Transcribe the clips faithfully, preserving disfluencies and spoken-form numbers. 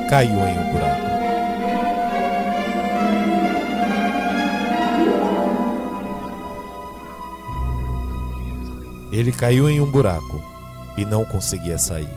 caiu em um buraco. Ele caiu em um buraco e não conseguia sair.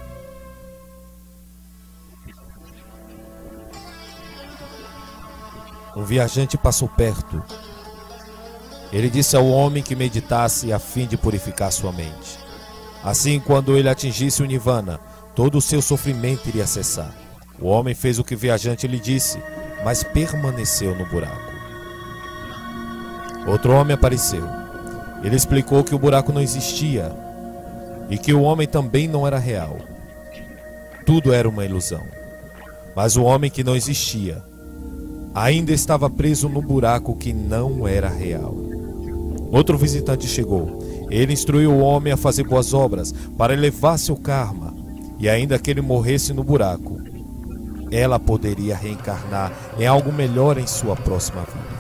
Um viajante passou perto. Ele disse ao homem que meditasse a fim de purificar sua mente. Assim, quando ele atingisse o Nirvana, todo o seu sofrimento iria cessar. O homem fez o que o viajante lhe disse, mas permaneceu no buraco. Outro homem apareceu. Ele explicou que o buraco não existia e que o homem também não era real. Tudo era uma ilusão. Mas o homem que não existia ainda estava preso no buraco que não era real. Outro visitante chegou. Ele instruiu o homem a fazer boas obras para elevar seu karma, e ainda que ele morresse no buraco, ela poderia reencarnar em algo melhor em sua próxima vida.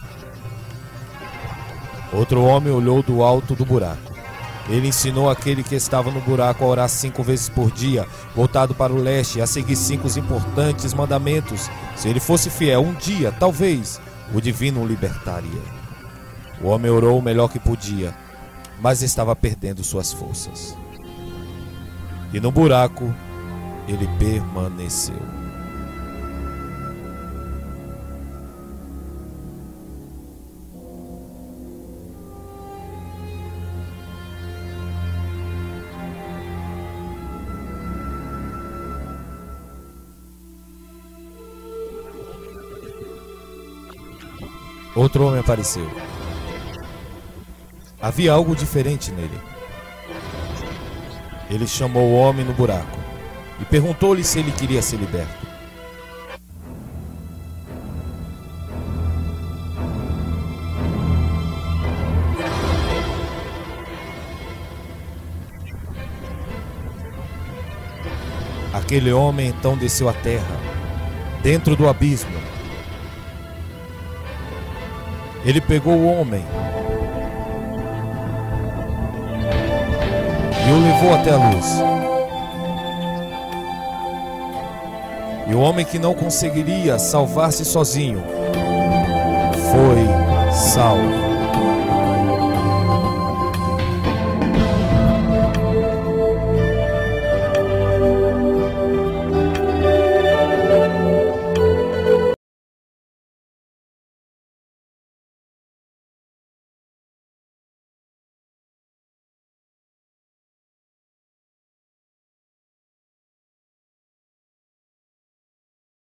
Outro homem olhou do alto do buraco. Ele ensinou aquele que estava no buraco a orar cinco vezes por dia, voltado para o leste, e a seguir cinco importantes mandamentos. Se ele fosse fiel um dia, talvez, o divino o libertaria. O homem orou o melhor que podia, mas estava perdendo suas forças. E no buraco, ele permaneceu. Outro homem apareceu. Havia algo diferente nele. Ele chamou o homem no buraco e perguntou-lhe se ele queria ser liberto. Aquele homem então desceu à terra, dentro do abismo. Ele pegou o homem e o levou até a luz. E o homem que não conseguiria salvar-se sozinho foi salvo.